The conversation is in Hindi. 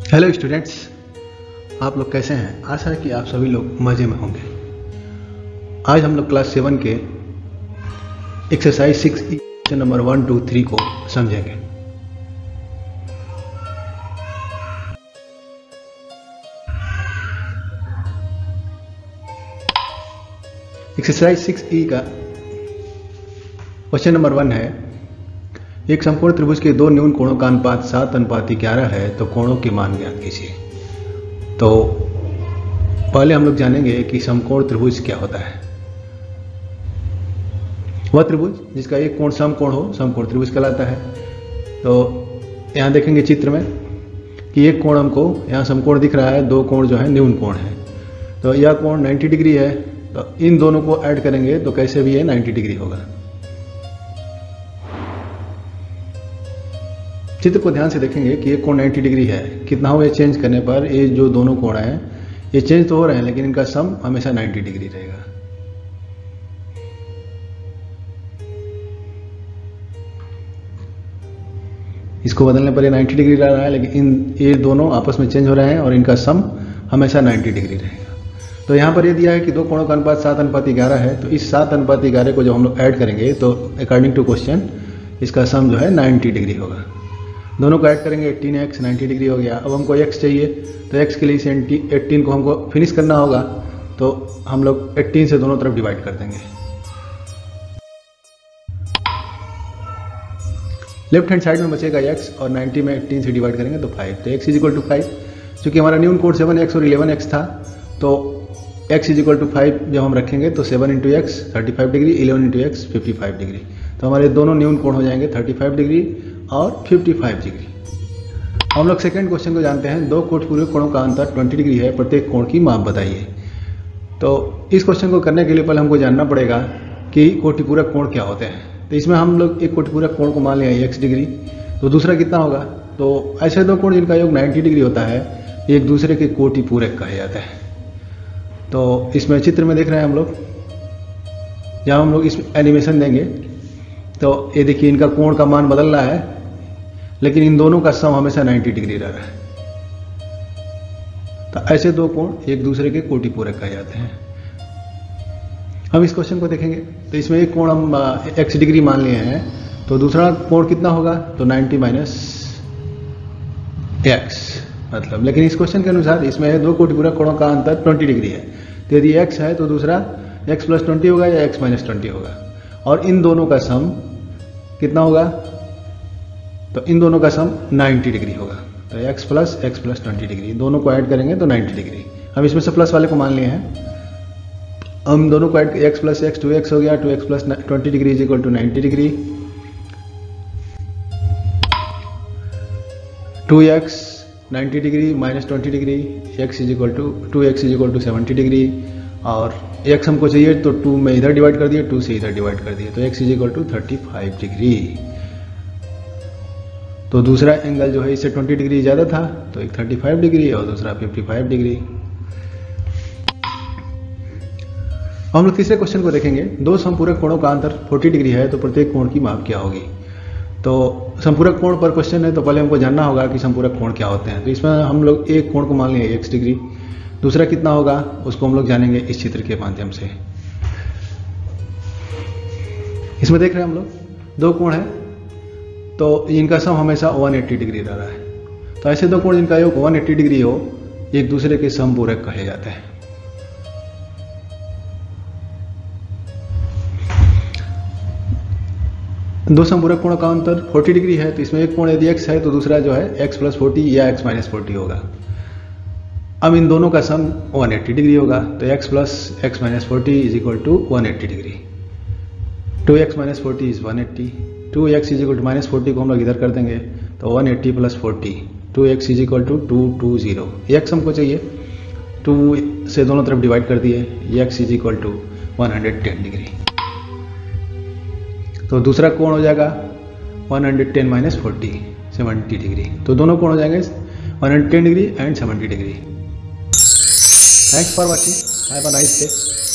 हेलो स्टूडेंट्स, आप लोग कैसे हैं। आशा है कि आप सभी लोग मज़े में होंगे। आज हम लोग क्लास 7 के एक्सरसाइज 6 क्वेश्चन नंबर 1, 2, 3 को समझेंगे। एक्सरसाइज 6E का क्वेश्चन नंबर 1 है, एक समकोण त्रिभुज के दो न्यून कोणों का अनुपात 7:11 है, तो कोणों के मान ज्ञात कीजिए। तो पहले हम लोग जानेंगे कि समकोण त्रिभुज क्या होता है। वह त्रिभुज जिसका एक कोण समकोण हो समकोण त्रिभुज कहलाता है। तो यहाँ देखेंगे चित्र में कि एक कोण हमको यहाँ समकोण दिख रहा है, दो कोण जो है न्यून कोण है। तो यह कोण 90 डिग्री है, तो इन दोनों को ऐड करेंगे तो कैसे भी ये 90 डिग्री होगा। चित्र को ध्यान से देखेंगे कि एक कोण 90 डिग्री है, कितना हो ये चेंज करने पर ये जो दोनों कोण हैं ये चेंज तो हो रहे हैं, लेकिन इनका सम हमेशा 90 डिग्री रहेगा। इसको बदलने पर ये 90 डिग्री रह रहा है, लेकिन ये दोनों आपस में चेंज हो रहे हैं और इनका सम हमेशा 90 डिग्री रहेगा। तो यहाँ पर ये दिया है कि दो कोणों का अनुपात 7:11 है, तो इस 7:11 को जब हम लोग ऐड करेंगे तो अकॉर्डिंग टू क्वेश्चन इसका सम जो है 90 डिग्री होगा। दोनों को ऐड करेंगे 18x 90 डिग्री हो गया। अब हमको x चाहिए, तो x के लिए इसे 18 को हमको फिनिश करना होगा, तो हम लोग 18 से दोनों तरफ डिवाइड कर देंगे। लेफ्ट हैंड साइड में बचेगा x और 90 में 18 से डिवाइड करेंगे तो 5। तो x = 5। चूँकि हमारा न्यून कोण 7x और 11x था, तो x = 5 जब हम रखेंगे तो 7 × x 35 डिग्री, 11 × x 55 डिग्री। तो हमारे दोनों न्यून कोण हो जाएंगे 35 डिग्री और 55 डिग्री। हम लोग सेकंड क्वेश्चन को जानते हैं, दो कोटपूरक कोणों का अंतर 20 डिग्री है, प्रत्येक कोण की माप बताइए। तो इस क्वेश्चन को करने के लिए पहले हमको जानना पड़ेगा कि कोटिपूरक कोण क्या होते हैं। तो इसमें हम लोग एक कोटिपूरक कोण को मान लिया x डिग्री, तो दूसरा कितना होगा। तो ऐसे दो कोण जिनका योग 90 डिग्री होता है, एक दूसरे के कोटिपूरक कहे जाते हैं। तो इसमें चित्र में देख रहे हैं हम लोग, जहाँ हम लोग इसमें एनिमेशन देंगे तो ये देखिए इनका कोण का मान बदल रहा है, लेकिन इन दोनों का सम हमेशा 90 डिग्री रह रहा है। तो ऐसे दो कोण एक दूसरे के कोटिपूरक कहे जाते हैं। हम इस क्वेश्चन को देखेंगे तो इसमें एक कोण हम x डिग्री मान लिए हैं, तो दूसरा कोण कितना होगा, तो 90 - x मतलब। लेकिन इस क्वेश्चन के अनुसार इसमें दो कोटिपूरक कोणों का अंतर 20 डिग्री है, तो यदि x है तो दूसरा x + 20 होगा या x - 20 होगा, और इन दोनों का सम कितना होगा, तो इन दोनों का सम 90 डिग्री होगा। तो x + 20 डिग्री, दोनों को ऐड करेंगे तो 90 डिग्री। हम इसमें से प्लस वाले को मान लिए हैं, हम दोनों को ऐड x + x 2x हो गया, 2x + 20 degree = 90 degree. 2x 90 degree - 20 degree, x = 2x = 70 degree, और x हमको चाहिए तो 2 में इधर डिवाइड कर दिए, 2 से इधर डिवाइड कर दिए, तो x = 35 डिग्री। तो दूसरा एंगल जो है इससे 20 डिग्री ज़्यादा था, तो एक 35 डिग्री और दूसरा 55 डिग्री। हम लोग तीसरे क्वेश्चन को देखेंगे, दो समपूरक कोणों का अंतर 40 डिग्री है, तो प्रत्येक कोण की माप क्या होगी। तो समपूरक कोण पर क्वेश्चन है, तो पहले हमको जानना होगा कि समपूरक कोण क्या होते हैं। तो इसमें हम लोग एक कोण को मान लिए x डिग्री, दूसरा कितना होगा उसको हम लोग जानेंगे इस चित्र के माध्यम से। इसमें देख रहे हैं हम लोग दो कोण है, तो इनका सम हमेशा 180 डिग्री रह रहा है। तो ऐसे दो कोण जिनका योग 180 डिग्री हो, एक दूसरे के समपूरक कहे जाते हैं। दो समपूरक कोणों का अंतर 40 डिग्री है, तो इसमें एक कोण यदि x है तो दूसरा जो है x + 40 या x - 40 होगा। अब इन दोनों का सम 180 डिग्री होगा, तो x + x - 40 = 180 degree. 2x - 40 = 180, 2x = -40 को हम लोग इधर कर देंगे, तो 180 + 40, 2x = 220। x हमको चाहिए, 2 से दोनों तरफ डिवाइड कर दिए, x = 110 डिग्री। तो दूसरा कोण हो जाएगा 110 - 40 70 डिग्री। तो दोनों कोण हो जाएंगे 110 degree and 70 degree. Thanks for watching. Have a nice day.